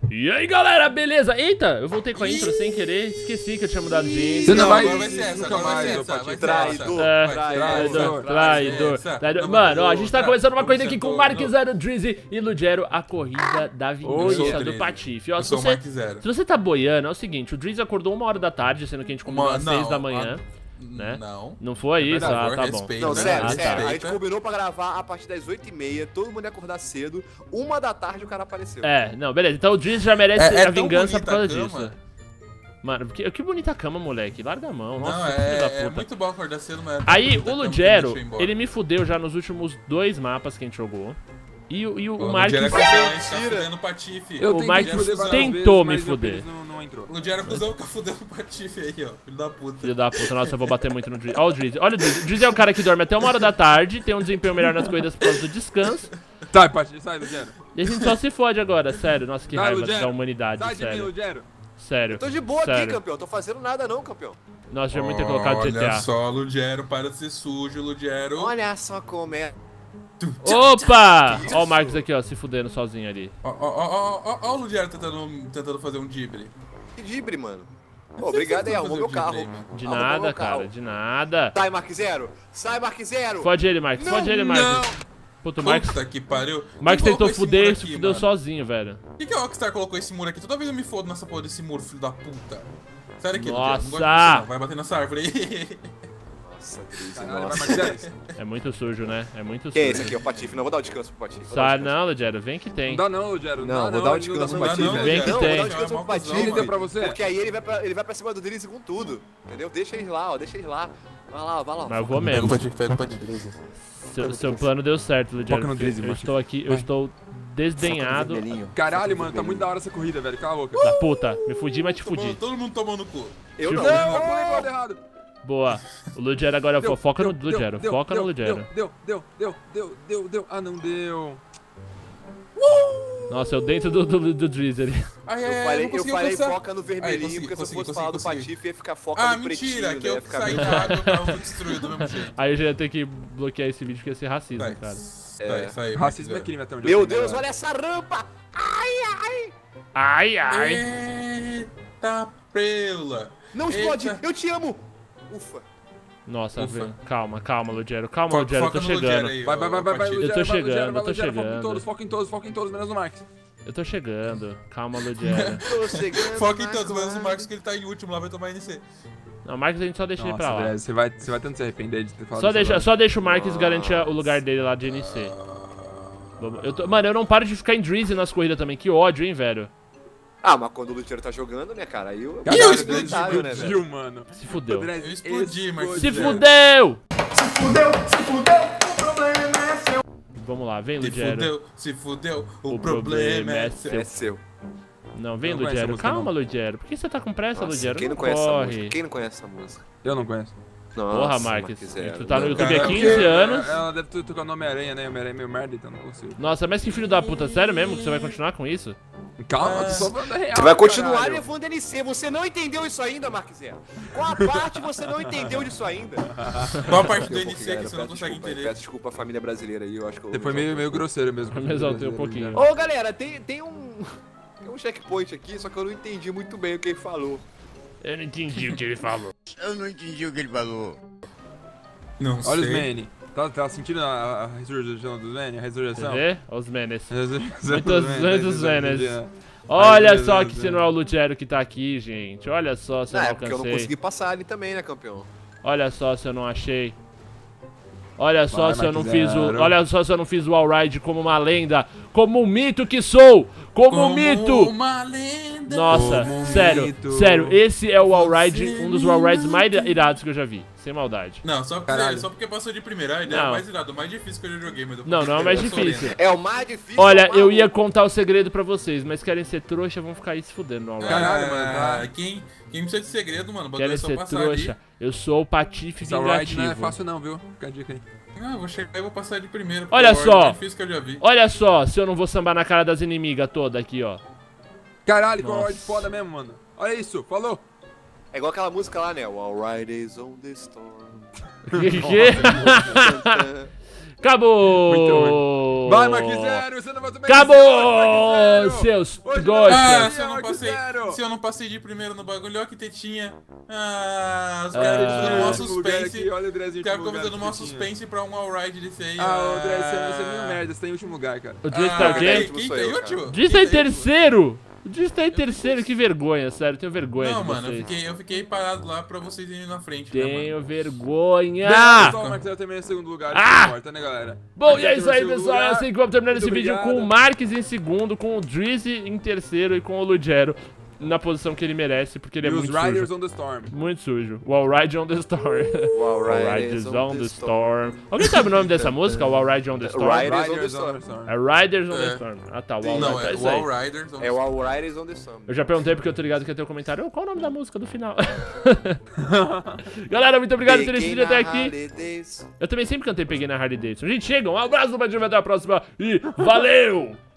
E aí galera, beleza? Eita, eu voltei com a intro sem querer, esqueci que eu tinha mudado de intro. Você não vai Agora vai ser essa, agora vai ser essa. Traidor. Mano, ó, a gente tá começando uma corrida aqui com o Mark Zero, Drizzy e Lugero, a corrida da vingança do Patife. Ó, se você tá boiando, é o seguinte, o Drizzy acordou 1h da tarde, sendo que a gente combinou às 6 da manhã. Né? Não foi isso? Ah, tá bom. Não, sério, a gente combinou pra gravar a partir das 8h30, todo mundo ia acordar cedo, 1 da tarde o cara apareceu. Não, beleza, então o Drizzy já merece a vingança por causa disso. Mano, que bonita cama, moleque, larga a mão, nossa, filho da puta. É muito bom acordar cedo, mas... Aí, o Lugero, ele me fudeu já nos últimos 2 mapas que a gente jogou. E o Mark... O Mark tentou me fuder. O Lugero cuzão fica fudendo o Patife aí, ó. Filho da puta. Filho da puta, nossa, eu vou bater muito no Drizzy. Olha o Drizzy, olha o Drizzy. O Drizzy é um cara que dorme até 1h da tarde, tem um desempenho melhor nas corridas por causa do descanso. Sai, Patife, sai, Lugero. E a gente só se fode agora, sério. Nossa, que raiva da humanidade, sai de mim, sério. Lugero. Sério. Eu tô de boa aqui, campeão, tô fazendo nada não, campeão. Nossa, já muito ter colocado GTA. Olha só, Lugero, para de ser sujo, Lugero. Olha só como é. Opa! Ó o Marcos aqui, ó, se fudendo sozinho ali. Ó o Lugero tentando fazer um dibre. Que dibre, mano. Pô, obrigado aí, arrumou meu carro. De nada, cara, de nada. Sai, Mark Zero! Sai, Mark Zero! Fode ele, Marcos, fode ele, Marcos. Puta, o Marcos... Puta que pariu. O Marcos tentou fuder e se fudeu sozinho, velho. Por que o Rockstar colocou esse muro aqui? Toda vez eu me fodo nessa porra desse muro, filho da puta. Sério aqui, nossa! Vai bater nessa árvore aí. Nossa, Nossa. É muito sujo, né? É muito sujo. Quem é esse aqui? É o Patife. Não, vou dar o descanso pro Patife. Sai, não, Lugero, vem que tem. Não dá não, Lugero. Não, vou dar o descanso pro Patife. Vem que tem. Vou dar o descanso pro Patife. Ele deu pra você? Porque aí ele vai pra cima do Drizzy com tudo. Entendeu? Deixa ele lá, ó. Deixa ele lá. Vai lá, vai lá. Mas eu vou mesmo. Pega o Patife. Seu plano deu certo, Lugero. Eu estou aqui, eu estou desdenhado. Caralho, mano, tá muito da hora essa corrida, velho. Cala a boca. Da puta, me fudi, mas te fudi. Todo mundo tomou no cu. Eu não. Não, eu pulei pro lado errado. Boa. O Lugero agora foca no Lugero. Foca no Lugero. Deu. Ah, não deu. Nossa, eu dentro do Drizzy ali. Eu falei foca no vermelhinho, porque se eu fosse falar do Patife, ia ficar foca no pretinho. Mentira, que né? eu saí da água, eu tava destruído do mesmo jeito. Aí eu já ia ter que bloquear esse vídeo, porque ia ser racismo, cara. Sai, Racismo é crime até onde Meu Deus, olha essa rampa! Ai! Eita prela! Não explode! Eu te amo! Ufa! Nossa, calma, Lugero. Calma, Lugero, eu tô chegando. Vai, Eu tô chegando. Foca em todos, menos o Max. Eu tô chegando. Calma, Lugero. Tô chegando. Foca em todos, menos o Marcos que ele tá em último lá, vai tomar NC. Não, o Marcos a gente só deixa ele pra lá. Você vai tanto se arrepender de ter falado Só deixa o Marcos garantir o lugar dele lá de NC. Mano, eu não paro de ficar em Drizzy nas corridas também. Que ódio, hein, velho. Ah, mas quando o Lugero tá jogando, né, cara? Aí eu explodi, né, velho? mano. Se fudeu. Eu explodi, Marcos. Se fudeu! O problema é seu. Vamos lá, vem, Lugero. Se fudeu, o problema é seu. É seu. Não, vem, Lugero. Calma, Lugero. Por que você tá com pressa, Lugero? Quem não conhece essa música? Quem não conhece essa música? Eu não conheço. Porra, Marques. Tu tá no YouTube cara, há 15 anos. Ela deve ter tocado no Homem-Aranha, né? Homem-Aranha é meio merda, então não consigo. Nossa, mas que filho da puta. Sério mesmo que você vai continuar com isso? Calma, tô só falando real. Você vai continuar levando NC. Você não entendeu isso ainda, Mark Zero? Qual a parte você não entendeu disso ainda? Qual a parte do NC que você não consegue entender? Peço desculpa à família brasileira aí, eu acho que Você foi meio grosseiro mesmo. Eu me exaltei um pouquinho. Ô, galera, tem um checkpoint aqui, só que eu não entendi muito bem o que ele falou. Eu não entendi o que ele falou. Não sei. Olha os Manny. Tá sentindo a ressurreição dos Manny? A ressurreição? Vê? Os menes. Muitos menes. Olha só que se não é o Lugero que tá aqui, gente. Olha só se eu não É, porque eu não alcancei. consegui passar ali também, né, campeão? Olha só se eu não achei. Olha só Vai, se eu não Mark fiz o. Zero. Olha só se eu não fiz o Allride como uma lenda. Como um mito que sou! Como um mito! Uma lenda. Nossa, Como um sério, mito. sério, esse é o Allride, um dos Allrides mais irados que eu já vi. Sem maldade. Não, só porque passou de primeira, a ideia é Não. o mais irado, o mais difícil que eu já joguei, mas eu Não, não é o mais eu sou difícil. lenda. É o mais difícil. Olha, é o mais eu ia louco. contar o segredo pra vocês, mas querem ser trouxa, vão ficar aí se fudendo no Allride. Caralho, mano, tá. Quem precisa de segredo, mano, o bagulho Querem é só ser passar trouxa. ali. Eu sou o Patife Essa ride não é vingativo. fácil não, viu? Fica a dica aí. Ah, eu vou chegar e vou passar de primeiro. Olha porque é o só. mais difícil que eu já vi. Olha só, se eu não vou sambar na cara das inimigas toda aqui, ó. Caralho, qual Nossa. ride foda mesmo, mano. Olha isso, falou. É igual aquela música lá, né? O Alright is on the storm. Que? Acabou! Acabou! Vai, Mark Zero, você não vai também. Acabou, seus gostas! Se eu não passei de primeiro no bagulho, olha que tetinha. Os caras fazendo mó suspense. Olha o Drezinho. Os caras ficam fazendo mó suspense pra um all-ride desse aí. O Drez, você é meio merda, você tá em último lugar, cara. O Driz tá o quê? Quem tá em último? O Driz tá em terceiro! O Driz tá em terceiro, que vergonha, sério, tenho vergonha de mano, vocês. eu fiquei parado lá pra vocês irem na frente, Tenho né, vergonha! O Mark Zero também é em segundo lugar, não importa, né, galera? Bom, e é isso aí, pessoal, é assim que vamos terminando esse vídeo com o Marques em segundo, com o Drizzy em terceiro e com o Lugero na posição que ele merece, porque ele é muito sujo. Os Riders on the Storm. Muito sujo. O All Ride on the Storm. O All Riders on the Storm. Alguém sabe o nome dessa música? O All Ride on the Storm? Riders on the Storm. É Riders on the Storm. Ah, tá. O All Não, Riders. é o All Riders on the Storm. É o All Riders on the Storm. Eu já perguntei porque eu tô ligado que ia ter um comentário. Qual o nome da música do final? Galera, muito obrigado por terem assistido até aqui. Eu também sempre cantei Peguei na Harley Davidson. A gente chega, um abraço do Badinho, até a próxima e valeu!